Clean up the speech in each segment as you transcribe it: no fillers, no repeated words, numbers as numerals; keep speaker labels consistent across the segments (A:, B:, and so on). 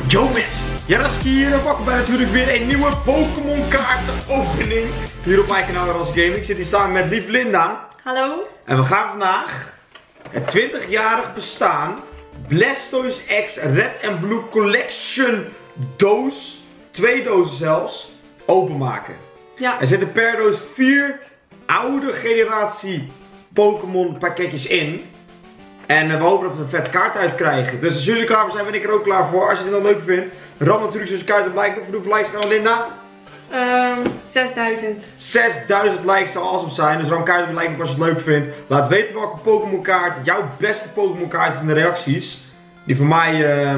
A: Yo mensen, Jaraski hier en welkom bij natuurlijk weer een nieuwe Pokémon kaartenopening hier op mijn kanaal Jaraski Gaming. Ik zit hier samen met lieve Linda.
B: Hallo.
A: En we gaan vandaag het 20-jarig bestaan Blastoise X Red and Blue Collection doos, 2 dozen zelfs, openmaken.
B: Ja.
A: Er zitten per doos 4 oude generatie Pokémon pakketjes in. En we hopen dat we een vet kaart uitkrijgen. Dus als jullie klaar voor zijn, ben ik er ook klaar voor. Als je het dan leuk vindt, ram natuurlijk zo'n kaart op like. Hoeveel likes gaan we, Linda?
B: 6000.
A: 6000 likes zou awesome zijn. Dus ram kaart op like als je het leuk vindt. Laat weten welke Pokémon kaart jouw beste Pokémon kaart is in de reacties. Die voor mij,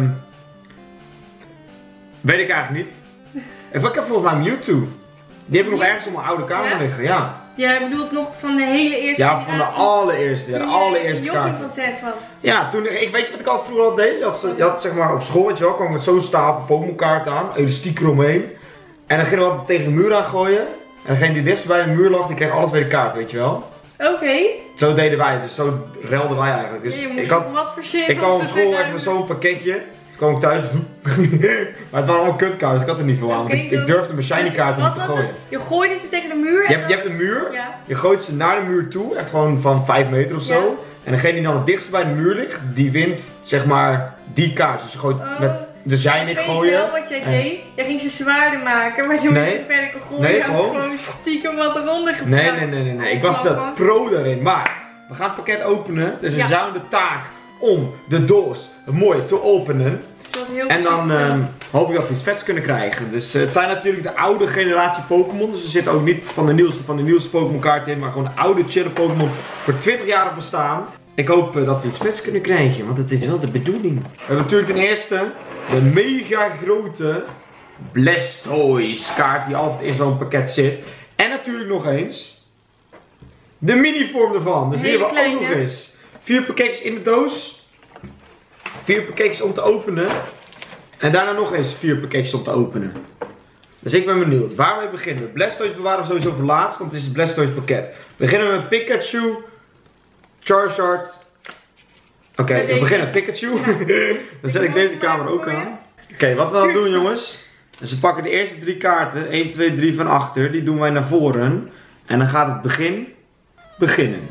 A: weet ik eigenlijk niet. En ik heb volgens mij Mewtwo. Die heb ik nog ergens op mijn oude kamer liggen, ja.
B: Jij bedoelt nog van de hele eerste
A: Ja, van de allereerste,
B: toen
A: de allereerste
B: je
A: kaart.
B: van 6 was.
A: Ja, toen, weet je wat ik al vroeger al deed? Je had zeg maar op school, weet je wel, kwam met zo'n stapel Pokémon kaarten aan, elastiek eromheen. En dan gingen we altijd tegen de muur aan gooien. En degene die dichtst bij de muur lag, die kreeg alles bij de kaart, weet je wel.
B: Oké.
A: Zo deden wij, dus zo relden wij eigenlijk. Dus
B: Ja, je moest wat verzinnen.
A: ik kwam op school echt met zo'n pakketje. Toen kwam ik thuis, maar het waren allemaal kutkaarten, dus ik had er niet veel aan. Want ik durfde mijn shiny kaarten niet te gooien.
B: Je gooide ze tegen de muur?
A: Je hebt een muur,
B: ja.
A: Je gooit ze naar de muur toe, echt gewoon van 5 meter of zo.
B: Ja.
A: En degene die dan het dichtst bij de muur ligt, die wint zeg maar die kaart. Dus je gooit dus jij en ik gooien.
B: Ik weet wel wat jij deed. Jij ging ze zwaarder maken, maar toen je verder kon gooien.
A: Nee, gewoon
B: stiekem wat eronder geplaatst.
A: Nee. Ik was dat pro daarin. Maar we gaan het pakket openen. Dus we zouden de taak om de doos mooi te openen. En dan hoop ik dat we iets vets kunnen krijgen. Dus het zijn natuurlijk de oude generatie Pokémon. Dus er zit ook niet van de nieuwste Pokémon kaart in. Maar gewoon de oude chille Pokémon voor 20 jaar bestaan. Ik hoop dat we iets vets kunnen krijgen. Want het is wel de bedoeling. We hebben natuurlijk ten eerste de mega grote Blastoise kaart. Die altijd in zo'n pakket zit. En natuurlijk nog eens de mini-vorm ervan. Dus die hebben we ook nog eens. 4 pakketjes in de doos. 4 pakketjes om te openen. En daarna nog eens 4 pakketjes om te openen. Dus ik ben benieuwd. Waar we beginnen. Blastoise bewaren we sowieso voor laatst. Want het is het Blastoise pakket. We beginnen met Pikachu. Charizard. Oké, we beginnen met Pikachu. Ja. Dan zet ik deze camera ook aan. Oké, wat we gaan doen jongens. Dus we pakken de eerste 3 kaarten. 1, 2, 3 van achter. Die doen wij naar voren. En dan gaat het beginnen.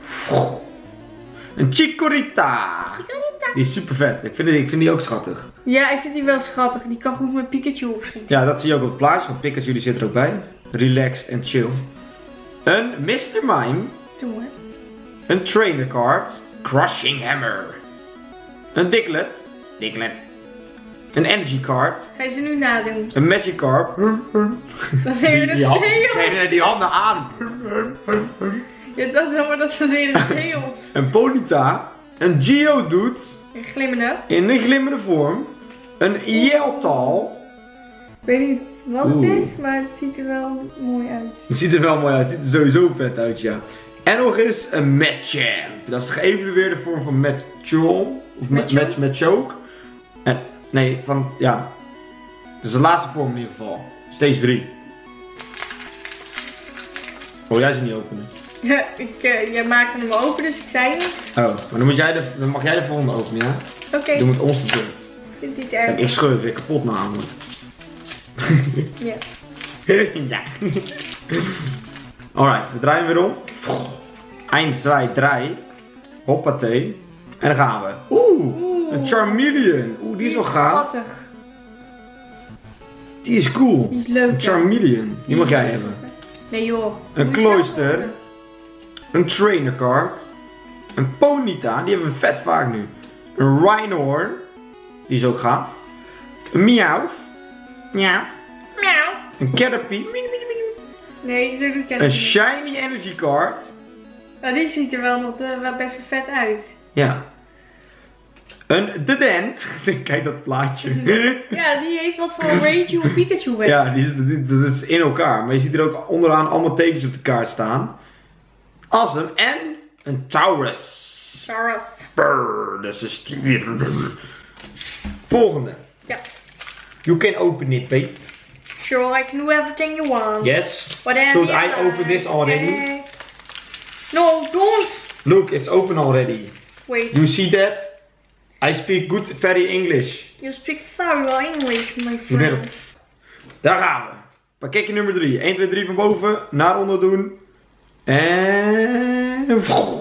A: Een Chikorita. Die is super vet. Ik vind die ook schattig. Ja, ik vind die wel schattig. Die kan goed met Pikachu opschieten. Ja, dat zie je ook op het plaatje. Want Pikachu die zit er ook bij. Relaxed en chill. Een Mr. Mime.
B: Doe maar.
A: Een Trainer Card. Crushing Hammer. Een Diglett. Een Energy Card.
B: Ga je ze nu nadoen?
A: Een Magikarp.
B: Dat is weer een zeehond.
A: Nee, die handen aan.
B: Ja, dat is maar dat was weer een zeehond.
A: Een Ponyta. Een Geodude.
B: Een glimmende.
A: In een glimmende vorm. Een Yeltal.
B: Ik weet niet wat het is, maar het ziet er wel mooi uit.
A: Het ziet er wel mooi uit. Het ziet er sowieso vet uit, ja. En nog eens een Machamp. Dat is de geëvalueerde vorm van Machop. Of Machoke. En, nee, ja. Dat is de laatste vorm in ieder geval. Stage 3. Oh, jij ze niet openen.
B: Ja, jij maakte hem open, dus ik zei niet.
A: Oh, maar dan mag jij de volgende openen, ja?
B: Oké.
A: Doe met ons de beurt.
B: Vind je het erg?
A: En ik scheur het weer kapot namelijk.
B: Ja.
A: Ja. Alright, we draaien weer om. 1, 2, 3. Hoppatee. En dan gaan we. Oeh, een Charmeleon. Oeh, die is wel gaaf.
B: Schattig.
A: Die is cool.
B: Die is leuk.
A: Een Charmeleon. Die mag jij hebben.
B: Nee joh.
A: Een Cloyster. Een Trainer Card. Een Ponyta. Die hebben we vet vaak nu. Een Rhyhorn. Die is ook gaaf. Een Meowth. Meow. Een Caterpie.
B: Nee, die is ook niet
A: een Shiny Energy Card.
B: Nou, die ziet er wel best wel vet uit.
A: Ja. Een Deden. Kijk dat plaatje.
B: Ja, die heeft wat van Raichu en Pikachu weg.
A: Ja, dat is in elkaar. Maar je ziet er ook onderaan allemaal tekens op de kaart staan. Awesome. En een Taurus. Brrr, dat is een stier. Volgende.
B: Ja.
A: You can open it, babe.
B: Sure, I can do everything you want.
A: Yes.
B: Whatever
A: Should
B: you
A: I
B: like.
A: open this already?
B: No, don't.
A: Look, it's open already.
B: Wait.
A: You see that? I speak good, very English.
B: You speak very well English, my friend.
A: Daar gaan we. Pakketje nummer 3. 1, 2, 3 van boven naar onder doen. En...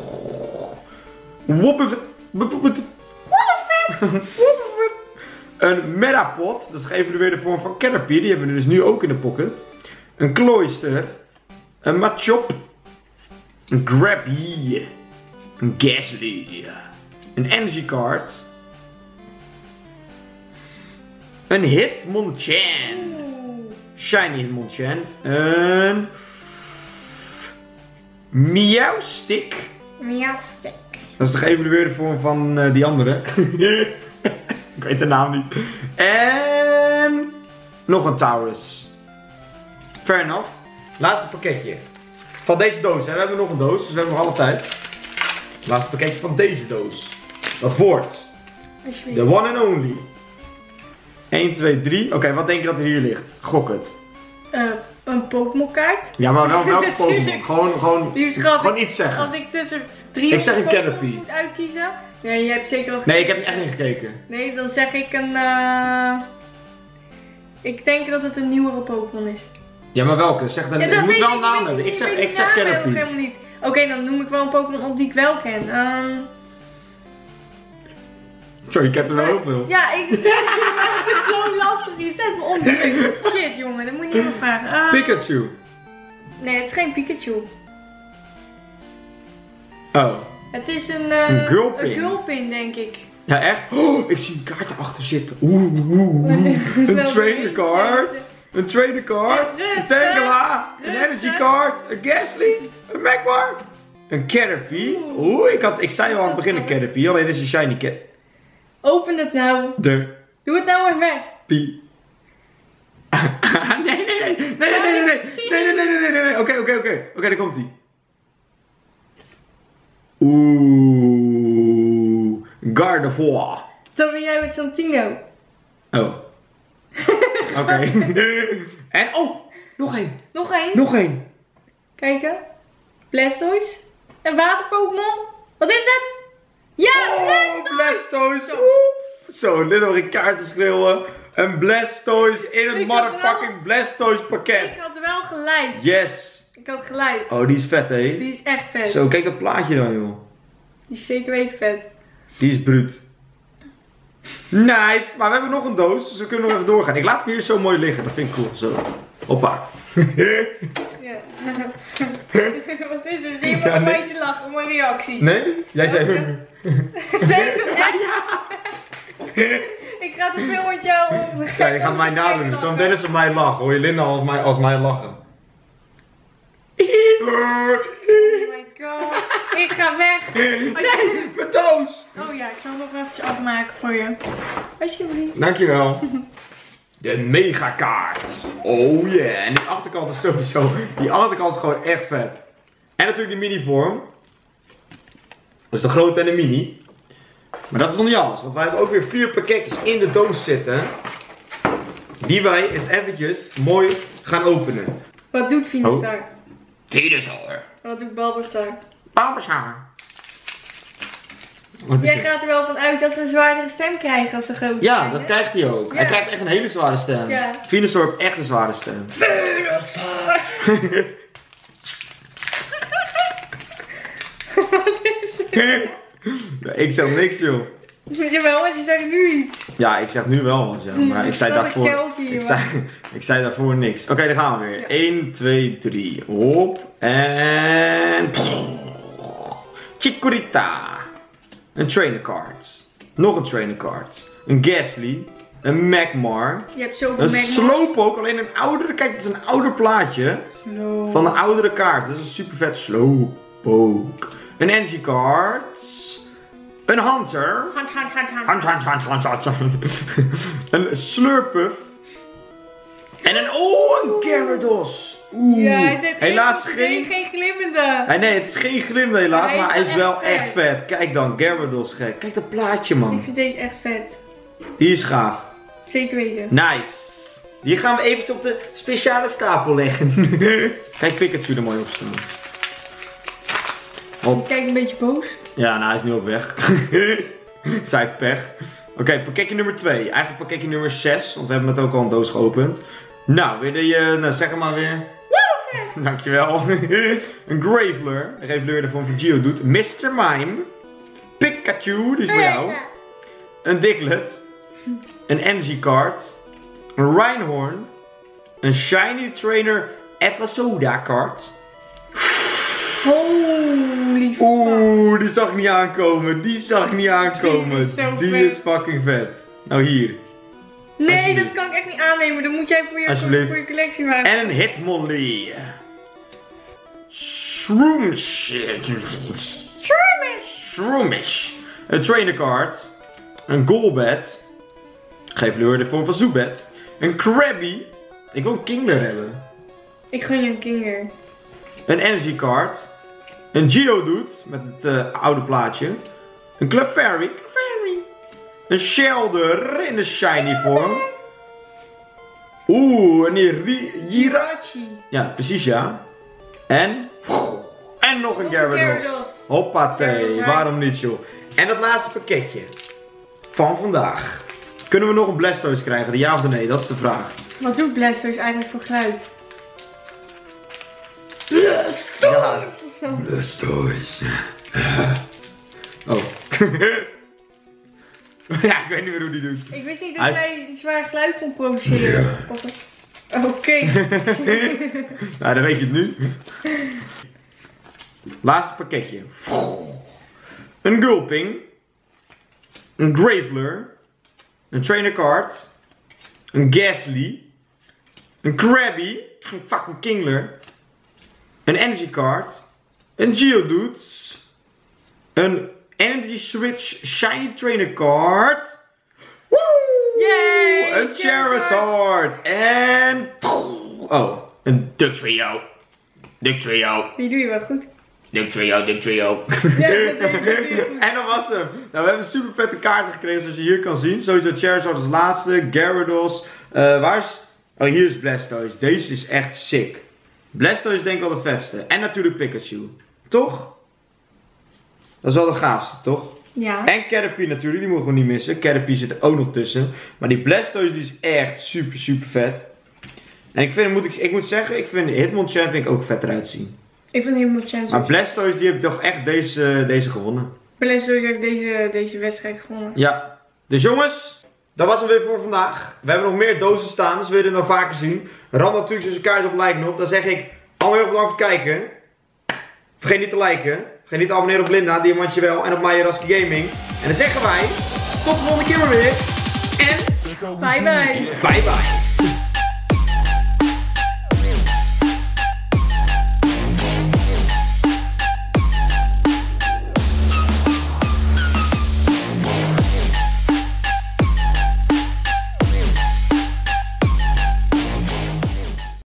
A: Een Metapod, dat is geëvalueerde vorm van Caterpie, die hebben we dus nu ook in de pocket. Een Cloyster, een Machop, een Grabby, een Gasly, een Energy Card, een Hitmonchan, Shiny Hitmonchan, een Meowstic.
B: Meowstic.
A: Dat is de geëvalueerde vorm van die andere. Ik weet de naam niet. En nog een Taurus. Fair enough. Laatste pakketje. Van deze doos. En we hebben nog een doos, dus we hebben nog alle tijd. Laatste pakketje van deze doos. Dat wordt de one and only. 1, 2, 3. Oké, wat denk je dat er hier ligt? Gok het.
B: Een Pokémon kaart.
A: Ja, maar wel welke Pokémon? Gewoon iets zeggen.
B: Als ik tussen 3
A: ik zeg een Caterpie.
B: moet uitkiezen. Ja, je hebt zeker wel...
A: Nee, ik heb er echt niet gekeken.
B: Nee, dan zeg ik een... Ik denk dat het een nieuwere Pokémon is.
A: Ja, maar welke? Zeg dan, je moet wel een naam hebben. Ik zeg Caterpie.
B: Helemaal niet. Oké, dan noem ik wel een Pokémon op die ik wel ken.
A: Sorry, ik heb er wel heel veel.
B: Ja, ik vind het zo lastig. Je zet me onder. Shit, jongen, dat moet je niet meer vragen.
A: Pikachu.
B: Nee, het is geen Pikachu.
A: Oh.
B: Het is een
A: Gulpin.
B: Een Gulpin, denk ik.
A: Ja, echt? Oh, ik zie een kaart erachter zitten. Een trainer card. Een trainer card. Een Tangela. Een energy card. Een Gasly. Een Magmar. Een Caterpie. Ik zei wel aan het begin een Caterpie. Alleen is een shiny cat.
B: Open het nou. Doe het nou maar weg.
A: Pie. Nee. Oké, daar komt ie. Oeh. Gardevoir.
B: Dan ben jij met Santino.
A: Oh. Oké. En nog één.
B: Nog één. Kijken. Blastoise. Een waterpokémon. Wat is het? Ja,
A: Blastoise. Zo, dit nog een kaarten schreeuwen. Een Blastoise in een motherfucking Blastoise pakket.
B: Ik had wel gelijk.
A: Yes.
B: Ik had gelijk.
A: Oh, die is vet, hè?
B: Die is echt vet.
A: Zo, kijk dat plaatje dan, joh.
B: Die is zeker weten vet.
A: Die is bruut. Nice. Maar we hebben nog een doos, dus we kunnen nog even doorgaan. Ik laat hem hier zo mooi liggen, dat vind ik cool. Zo. Hoppa.
B: Ja. Wat is er? Zie je maar een beetje lachen om een reactie?
A: Nee? Jij zei...
B: Denk het echt? Ik ga te veel met jou om.
A: Ja, je gaat mij nadoen. Zo meteen is op mij lachen. Hoor je Linda als mij lachen.
B: Oh my god. Ik ga weg.
A: Nee, mijn doos.
B: Oh ja, ik zal hem nog eventjes afmaken voor je. Alsjeblieft.
A: Dankjewel. De megakaart. Oh yeah. En die achterkant is sowieso... Die achterkant is gewoon echt vet. En natuurlijk de mini vorm. Dus de grote en de mini. Maar dat is nog niet alles. Want wij hebben ook weer 4 pakketjes in de doos zitten. Die wij eens eventjes mooi gaan openen.
B: Wat doet Venusaur?
A: Venusaur.
B: Wat doet Bulbasaur?
A: Bulbasaur.
B: Jij gaat er wel van uit dat ze een zwaardere stem krijgen als ze groot zijn.
A: Ja, dat krijgt hij ook. Ja. Hij krijgt echt een hele zware stem.
B: Ja.
A: Venusaur heeft echt een zware stem. Venusaur!
B: Wat is het?
A: Ik zeg niks, joh.
B: Jawel, want je zegt nu iets.
A: Ja, ik zeg nu wel wat, ja. Maar ik zei daarvoor... Ik zei daarvoor niks. Oké, dan gaan we weer. Ja. 1, 2, 3. Hop. En... Chikorita. Een trainer card. Nog een trainer card. Een Gasly. Een Magmar.
B: Je hebt zoveel
A: Magmar.
B: Een
A: Slowpoke, alleen een oudere. Kijk, dit is een ouder plaatje. Van een oudere kaart. Dat is een super vet Slowpoke. Een Energy card. Een Hunter. Een Slurpuff. En een Gyarados.
B: Ja,
A: helaas
B: geen glimmende.
A: Nee, het is geen glimmende helaas, maar hij is wel echt vet. Kijk dan, Gyarados gek. Kijk dat plaatje, man.
B: Ik vind deze echt vet.
A: Die is gaaf.
B: Zeker weten.
A: Nice. Die gaan we eventjes op de speciale stapel leggen. Kijk Pikachu er mooi op staan.
B: Kijk een beetje boos.
A: Ja, nou hij is nu ook weg. Zij heeft pech. Oké, pakketje nummer 2. Eigenlijk pakketje nummer 6, want we hebben het ook al een doos geopend. Nou, wil je, nou zeg maar weer. Dankjewel. Een Graveler. Een Graveler ervan voor Geodude. Mr. Mime. Pikachu, die is voor jou. Een Diglett. Een Energy Card. Een Rhyhorn. Een Shiny Trainer Evasoda Card.
B: Holy fuck.
A: Oeh, die zag ik niet aankomen. Die zag ik niet aankomen. Die is fucking vet. Nou hier.
B: Nee, dat kan ik echt niet aannemen. Dat moet jij voor je collectie maken.
A: En een Hitmonlee. Shroomish. Een Trainer Card. Een Golbat. Geef kleur de vorm van Zubat. Een Krabby. Ik wil een Kingler hebben.
B: Ik gun je een Kingler.
A: Een Energy Card. Een Geodude met het oude plaatje. Een Clefairy. Een Shelder in de shiny vorm. Oeh, een Jirachi. Ja, precies ja. En nog een Gyarados. Hoppatee, waarom niet joh. En dat laatste pakketje van vandaag. Kunnen we nog een Blastoise krijgen, de ja of de nee? Dat is de vraag.
B: Wat doet Blastoise eigenlijk voor geluid?
A: Blastoise. Oh. Ja, ik weet niet meer hoe die doet.
B: Ik wist niet dat hij zwaar geluid kon produceren. Ja. Oké.
A: Nou, dan weet je het nu. Laatste pakketje. Een Gulping. Een Graveler. Een Trainer Card. Een Ghastly. Een Krabby. Een fucking Kingler. Een Energy Card. Een Geodude. Een Energy Switch Shiny Trainer Card. Woe!
B: Yay!
A: Een Charizard. En... Oh, een Dugtrio.
B: Die doe je wel goed.
A: Dugtrio.
B: Ja, dat doe je goed.
A: En dat was hem. Nou, we hebben super vette kaarten gekregen zoals je hier kan zien. Sowieso Charizard als laatste. Gyarados. Waar is... Oh, hier is Blastoise. Deze is echt sick. Blastoise is denk ik wel de vetste. En natuurlijk Pikachu. Toch? Dat is wel de gaafste, toch?
B: Ja.
A: En Caterpie natuurlijk, die mogen we niet missen. Caterpie zit er ook nog tussen. Maar die Blastoise die is echt super vet. En ik moet zeggen, ik vind Hitmonchan vind ik ook vet eruit zien.
B: Ik vind Hitmonchan zo.
A: Maar Blastoise die heeft toch echt deze gewonnen.
B: Blastoise heeft deze wedstrijd gewonnen.
A: Ja. Dus jongens, dat was hem weer voor vandaag. We hebben nog meer dozen staan, dus wil je het nog vaker zien. Ram natuurlijk dus een kaart op like op. Dan zeg ik allemaal heel bedankt voor het kijken. Vergeet niet te liken. Vergeet niet te abonneren op Linda, Diamantje wel. En op Majeraski Gaming. En dan zeggen wij tot de volgende keer maar weer. En
B: bye bye.
A: Bye bye.